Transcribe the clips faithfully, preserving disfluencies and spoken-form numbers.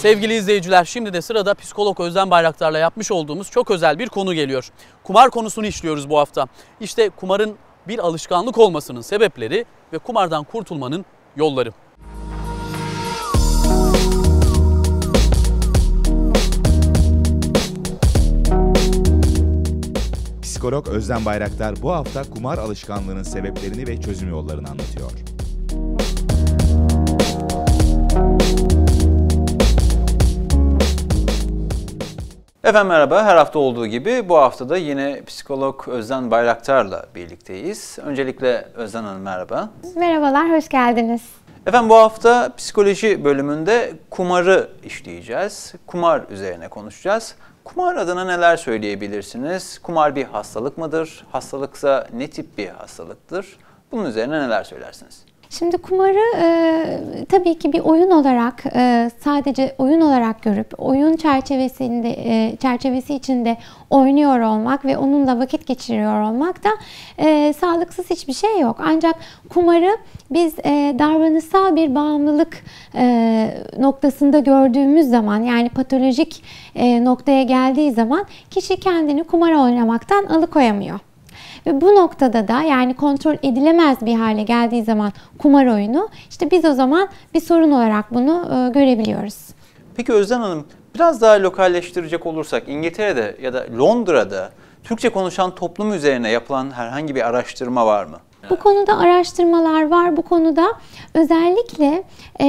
Sevgili izleyiciler, şimdi de sırada psikolog Özlem Bayraktar'la yapmış olduğumuz çok özel bir konu geliyor. Kumar konusunu işliyoruz bu hafta. İşte kumarın bir alışkanlık olmasının sebepleri ve kumardan kurtulmanın yolları. Psikolog Özlem Bayraktar bu hafta kumar alışkanlığının sebeplerini ve çözüm yollarını anlatıyor. Efendim merhaba, her hafta olduğu gibi bu hafta da yine psikolog Özlem Bayraktar'la birlikteyiz. Öncelikle Özlem Hanım merhaba. Merhabalar, hoş geldiniz. Efendim bu hafta psikoloji bölümünde kumarı işleyeceğiz. Kumar üzerine konuşacağız. Kumar adına neler söyleyebilirsiniz? Kumar bir hastalık mıdır? Hastalıksa ne tip bir hastalıktır? Bunun üzerine neler söylersiniz? Şimdi kumarı e, tabii ki bir oyun olarak e, sadece oyun olarak görüp oyun çerçevesinde e, çerçevesi içinde oynuyor olmak ve onunla vakit geçiriyor olmak da e, sağlıksız hiçbir şey yok. Ancak kumarı biz e, davranışsal bir bağımlılık e, noktasında gördüğümüz zaman, yani patolojik e, noktaya geldiği zaman kişi kendini kumar oynamaktan alıkoyamıyor. Ve bu noktada da, yani kontrol edilemez bir hale geldiği zaman kumar oyunu, işte biz o zaman bir sorun olarak bunu e, görebiliyoruz. Peki Özlem Hanım, biraz daha lokalleştirecek olursak İngiltere'de ya da Londra'da Türkçe konuşan toplum üzerine yapılan herhangi bir araştırma var mı? Bu konuda araştırmalar var. Bu konuda özellikle e,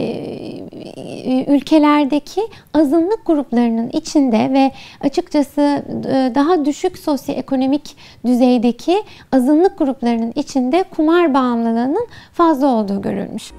ülkelerdeki azınlık gruplarının içinde ve açıkçası e, daha düşük sosyoekonomik düzeydeki azınlık gruplarının içinde kumar bağımlılığının fazla olduğu görülmüş.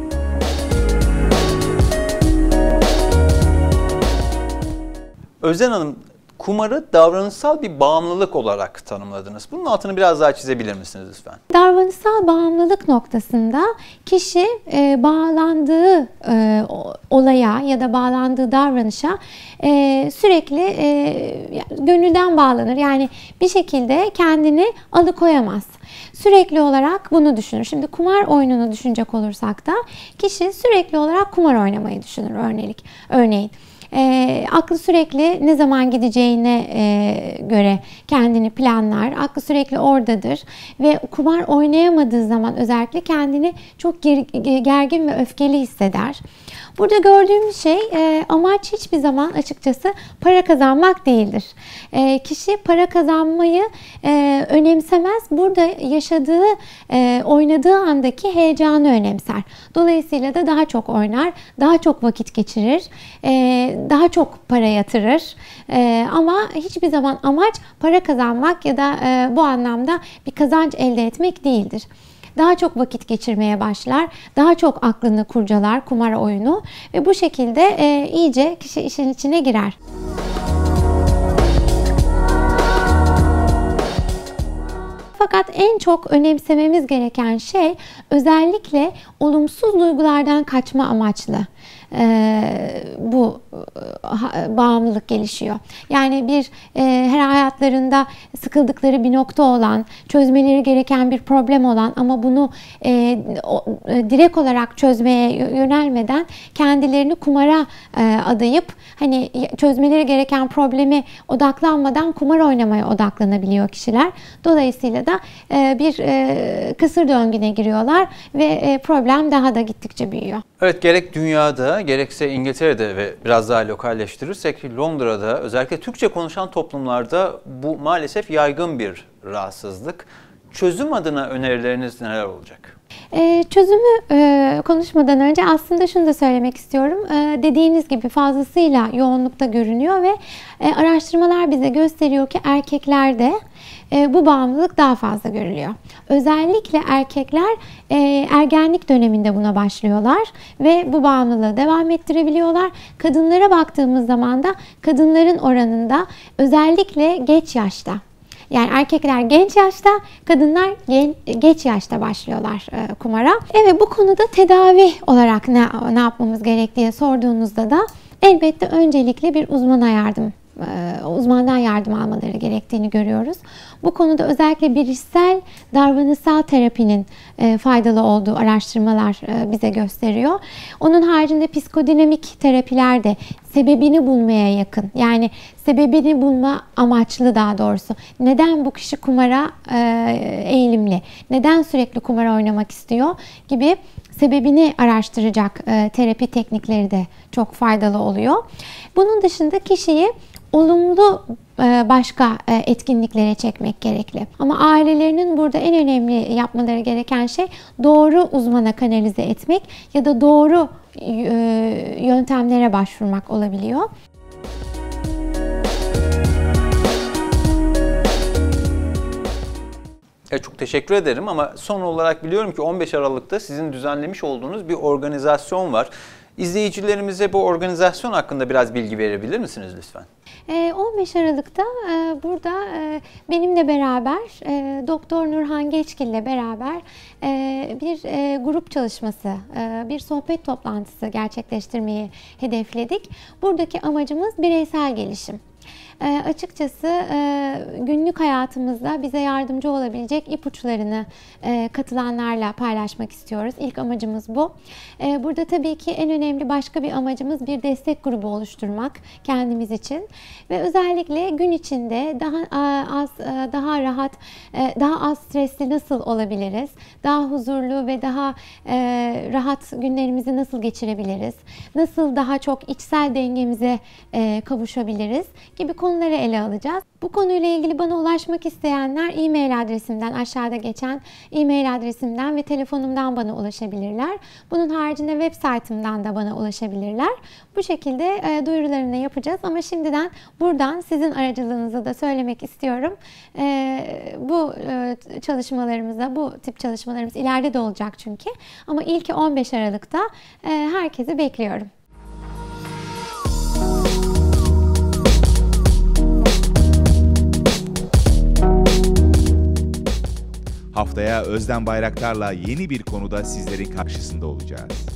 Özlem Hanım, kumarı davranışsal bir bağımlılık olarak tanımladınız. Bunun altını biraz daha çizebilir misiniz lütfen? Davranışsal bağımlılık noktasında kişi e, bağlandığı e, olaya ya da bağlandığı davranışa e, sürekli e, gönülden bağlanır. Yani bir şekilde kendini alıkoyamaz. Sürekli olarak bunu düşünür. Şimdi kumar oyununu düşünecek olursak da kişi sürekli olarak kumar oynamayı düşünür örneğin. Örneğin. E, aklı sürekli ne zaman gideceğine e, göre kendini planlar. Aklı sürekli oradadır ve kumar oynayamadığı zaman özellikle kendini çok ger, gergin ve öfkeli hisseder. Burada gördüğümüz şey e, amaç hiçbir zaman açıkçası para kazanmak değildir. E, kişi para kazanmayı e, önemsemez. Burada yaşadığı, e, oynadığı andaki heyecanı önemser. Dolayısıyla da daha çok oynar, daha çok vakit geçirir, e, daha çok para yatırır. E, ama hiçbir zaman amaç para kazanmak ya da e, bu anlamda bir kazanç elde etmek değildir. Daha çok vakit geçirmeye başlar, daha çok aklını kurcalar kumar oyunu ve bu şekilde e, iyice kişi işin içine girer. Fakat en çok önemsememiz gereken şey özellikle olumsuz duygulardan kaçma amaçlı Ee, bu e, bağımlılık gelişiyor. Yani bir e, her hayatlarında sıkıldıkları bir nokta olan, çözmeleri gereken bir problem olan ama bunu e, o, e, direkt olarak çözmeye yönelmeden kendilerini kumara e, adayıp hani çözmeleri gereken problemi odaklanmadan kumar oynamaya odaklanabiliyor kişiler. Dolayısıyla da e, bir e, kısır döngüne giriyorlar ve e, problem daha da gittikçe büyüyor. Evet, gerek dünyada gerekse İngiltere'de ve biraz daha lokalleştirirsek Londra'da özellikle Türkçe konuşan toplumlarda bu maalesef yaygın bir rahatsızlık. Çözüm adına önerileriniz neler olacak? Ee, çözümü e, konuşmadan önce aslında şunu da söylemek istiyorum. Ee, dediğiniz gibi fazlasıyla yoğunlukta görünüyor ve e, araştırmalar bize gösteriyor ki erkeklerde e, bu bağımlılık daha fazla görülüyor. Özellikle erkekler e, ergenlik döneminde buna başlıyorlar ve bu bağımlılığı devam ettirebiliyorlar. Kadınlara baktığımız zaman da kadınların oranında özellikle geç yaşta, yani erkekler genç yaşta, kadınlar geç yaşta başlıyorlar e, kumara. Evet, bu konuda tedavi olarak ne, ne yapmamız gerek diye sorduğunuzda da elbette öncelikle bir uzmana yardım e, uzmandan yardım almaları gerektiğini görüyoruz. Bu konuda özellikle bilişsel davranışsal terapinin e, faydalı olduğu araştırmalar e, bize gösteriyor. Onun haricinde psikodinamik terapiler de sebebini bulmaya yakın. Yani sebebini bulma amaçlı daha doğrusu. Neden bu kişi kumara e, eğilimli? Neden sürekli kumar oynamak istiyor? Gibi sebebini araştıracak e, terapi teknikleri de çok faydalı oluyor. Bunun dışında kişiyi olumlu e, başka e, etkinliklere çekmek gerekli. Ama ailelerinin burada en önemli yapmaları gereken şey doğru uzmana kanalize etmek ya da doğru e, yöntemlere başvurmak olabiliyor. Evet, çok teşekkür ederim ama son olarak biliyorum ki on beş Aralık'ta sizin düzenlemiş olduğunuz bir organizasyon var. İzleyicilerimize bu organizasyon hakkında biraz bilgi verebilir misiniz lütfen? on beş Aralık'ta burada benimle beraber Doktor Nurhan Geçgil ile beraber bir grup çalışması, bir sohbet toplantısı gerçekleştirmeyi hedefledik. Buradaki amacımız bireysel gelişim. E, açıkçası e, günlük hayatımızda bize yardımcı olabilecek ipuçlarını e, katılanlarla paylaşmak istiyoruz. İlk amacımız bu. E, burada tabii ki en önemli başka bir amacımız bir destek grubu oluşturmak kendimiz için ve özellikle gün içinde daha az, daha rahat, daha az stresli nasıl olabiliriz? Daha huzurlu ve daha e, rahat günlerimizi nasıl geçirebiliriz? Nasıl daha çok içsel dengemize e, kavuşabiliriz? Gibi konuları ele alacağız. Bu konuyla ilgili bana ulaşmak isteyenler e-mail adresimden, aşağıda geçen e-mail adresimden ve telefonumdan bana ulaşabilirler. Bunun haricinde web saytımdan da bana ulaşabilirler. Bu şekilde e, duyurularını yapacağız ama şimdiden buradan sizin aracılığınızla da söylemek istiyorum. E, bu e, çalışmalarımıza, bu tip çalışmalarımız ileride de olacak çünkü. Ama ilki on beş Aralık'ta e, herkesi bekliyorum. Haftaya Özlem Bayraktar'la yeni bir konuda sizlerin karşısında olacağız.